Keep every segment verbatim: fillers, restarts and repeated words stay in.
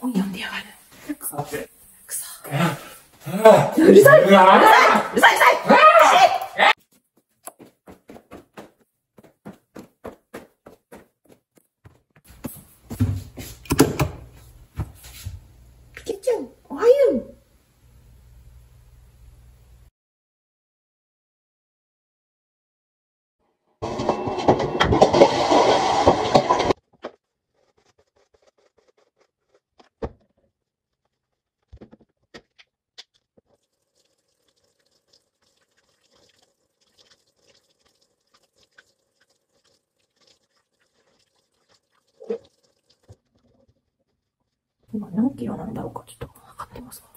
本読んでやがる。くそ。くそ。 うるさいうるさいうるさいうるさいうるさいピケちゃん、おはよう。今何キロなんだろうか、ちょっと測ってますか。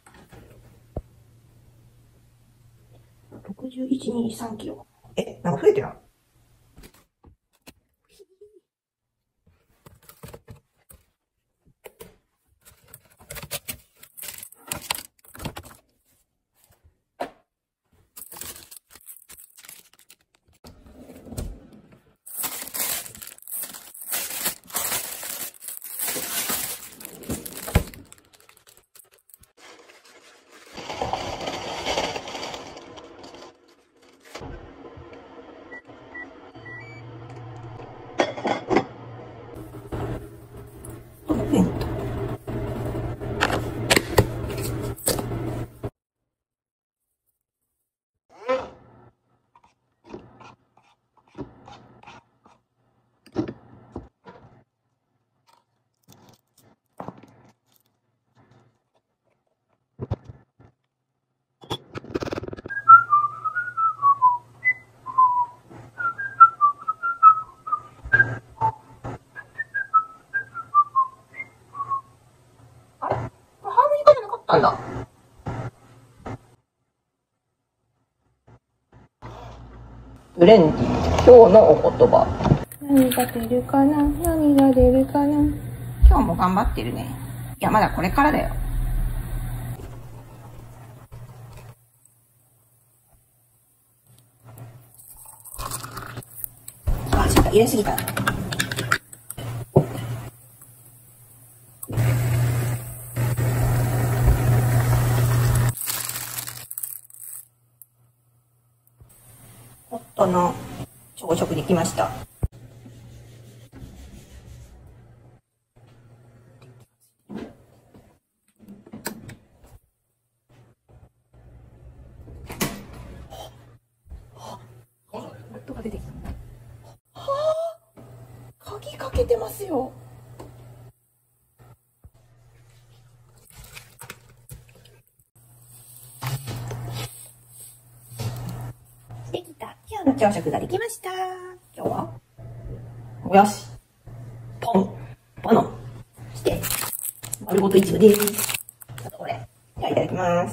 ろくじゅういち、に、さんキロ。え、なんか増えてない？なんだ。ブレンディ、今日のお言葉。何が出るかな、何が出るかな。今日も頑張ってるね。いや、まだこれからだよ。あ、ちょっと入れすぎた。夫の朝食できました。夫が出てきた。はあ、鍵かけてますよ。できた。今日の朝食ができました。今日はもやし、パン、バナナ、そして丸ごといちごです。あとこれ。じゃあいただきます。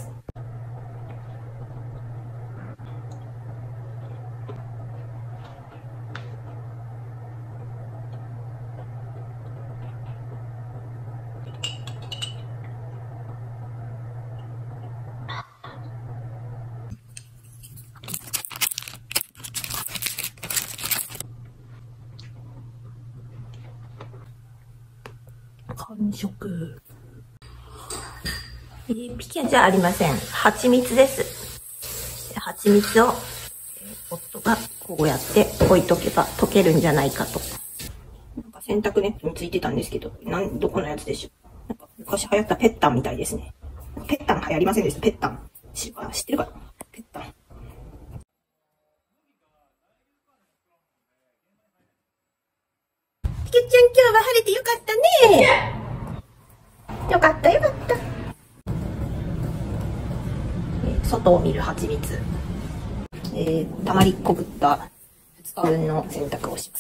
完食。えー、ピケじゃありません。蜂蜜です。蜂蜜を、えー、夫がこうやって置いとけば溶けるんじゃないかと。なんか洗濯ネットについてたんですけど、なん、どこのやつでしょう。なんか昔流行ったペッタンみたいですね。ペッタン流行りませんでした。ペッタン。知ってるかな、ペッタン。ピケちゃん、今日は晴れてよかったね。よかったよかった。えー、外を見る蜂蜜。えー、たまりっこぶったふつかぶんの洗濯をします。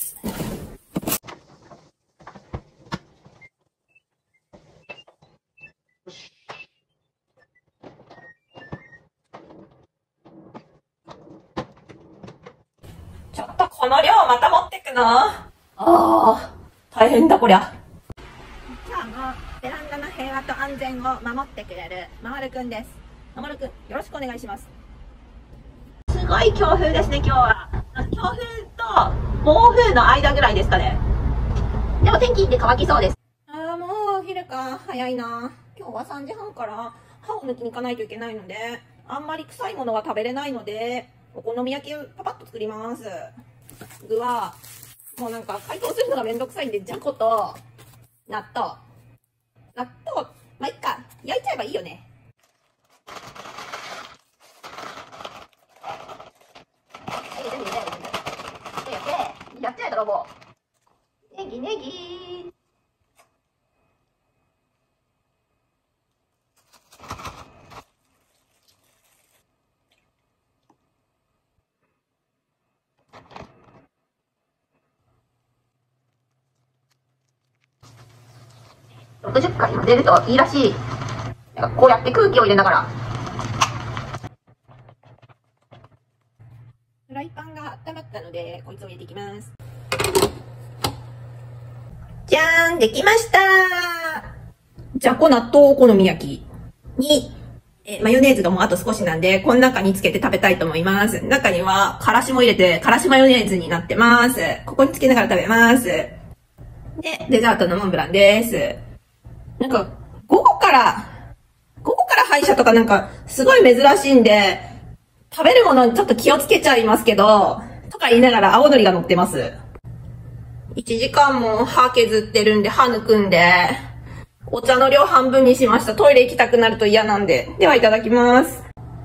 ちょっとこの量また持ってくの？ああ、大変だこりゃ。今日もベランダの平和と安全を守ってくれるまもるくんです。まもるくん、よろしくお願いします。すごい強風ですね、今日は。強風と暴風の間ぐらいですかね。でも天気で乾きそうです。ああ、もうお昼か。 朝早いな。今日はさんじはんから歯を抜きに行かないといけないので、あんまり臭いものが食べれないので、お好み焼きをパパッと作ります。具は、もうなんか解凍するのがめんどくさいんで、じゃこと、納豆。納豆、まあ、いっか。焼いちゃえばいいよね。やっちゃえ、泥棒。ネギネギ。ろくじゅっかい混ぜるといいらしい。なんかこうやって空気を入れながら。フライパンが温まったので、こいつを入れていきます。じゃーん、できました。じゃこ納豆お好み焼きに、えマヨネーズがもうあと少しなんで、この中につけて食べたいと思います。中には、からしも入れて、からしマヨネーズになってます。ここにつけながら食べます。で、デザートのモンブランです。なんか、午後から、午後から歯医者とかなんか、すごい珍しいんで、食べるものにちょっと気をつけちゃいますけど、とか言いながら青のりが乗ってます。いちじかんも歯削ってるんで、歯抜くんで、お茶の量半分にしました。トイレ行きたくなると嫌なんで。では、いただきます。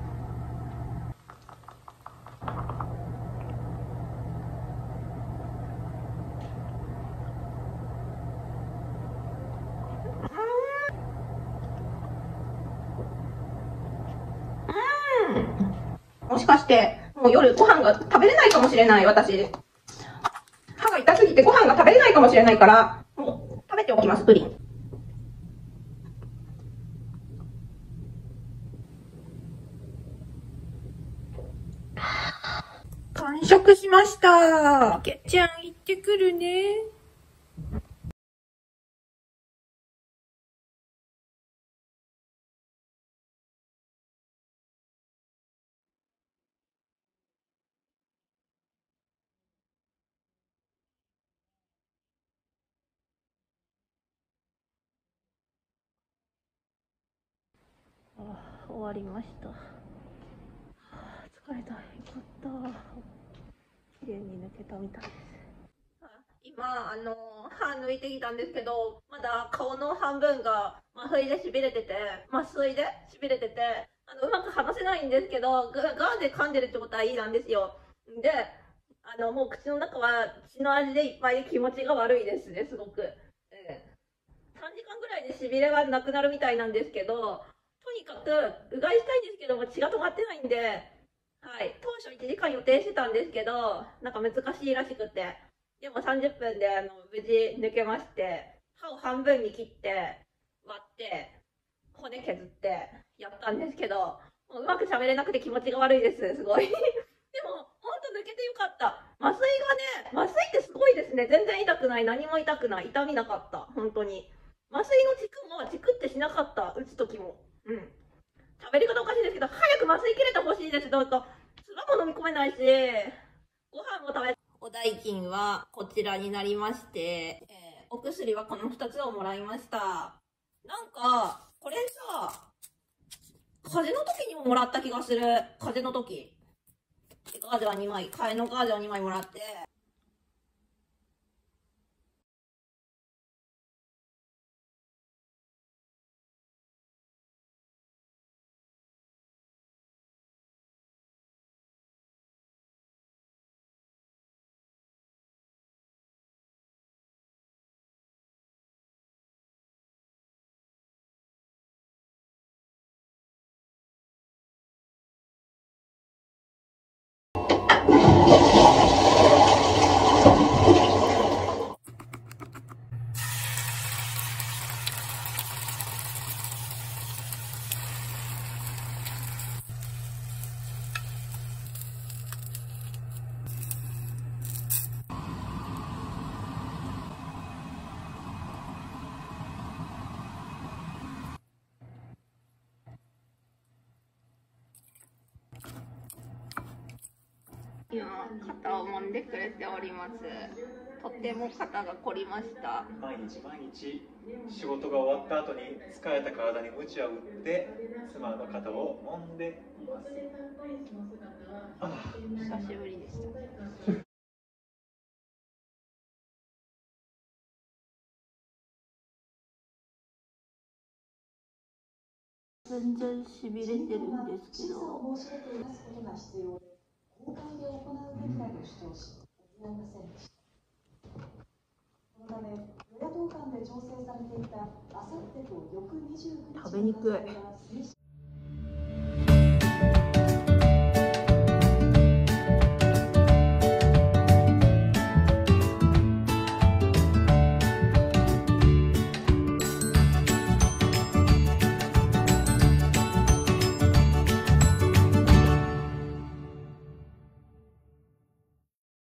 もしかして、もう夜ご飯が食べれないかもしれない、私。歯が痛すぎてご飯が食べれないかもしれないから、もう食べておきます、プリン。完食しました。けっちゃん行ってくるね。あ、終わりました。疲れた。よかった。綺麗に抜けたみたいです。今、あの、歯抜いてきたんですけど、まだ顔の半分が麻酔で痺れてて、麻酔で痺れてて、あの、うまく話せないんですけど、ガーで噛んでるってことはいいなんですよ。で、あの、もう口の中は血の味でいっぱいで気持ちが悪いですね、すごく。ええ、さんじかんぐらいで痺れがなくなるみたいなんですけど、とにかく、うがいしたいんですけども、血が止まってないんで、はい、当初いちじかん予定してたんですけど、なんか難しいらしくて、でもさんじゅっぷんであの無事抜けまして、歯を半分に切って、割って、骨削ってやったんですけど、もううまく喋れなくて気持ちが悪いです、すごい。でも、ほんと抜けてよかった。麻酔がね、麻酔ってすごいですね。全然痛くない。何も痛くない。痛みなかった。本当に。麻酔のチクもチクってしなかった。打つ時も。うん。喋り方おかしいですけど、早く麻酔切れてほしいです。どうか。唾も飲み込めないし、ご飯も食べ、お代金はこちらになりまして、えー、お薬はこのふたつをもらいました。なんか、これさ、風邪の時にももらった気がする。風邪の時。ガーゼはにまい、替えのガーゼをにまいもらって。今、肩を揉んでくれております。 とても肩が凝りました。 毎日毎日仕事が終わった後に疲れた体に鞭を打って妻の肩を揉んでいます。あ久しぶりでした。全然しびれてるんですけど、公開で行うべきだと主張し、間に合いませんでした。このため、与野党間で調整されていたあさってと翌にじゅうくにちの開催が正式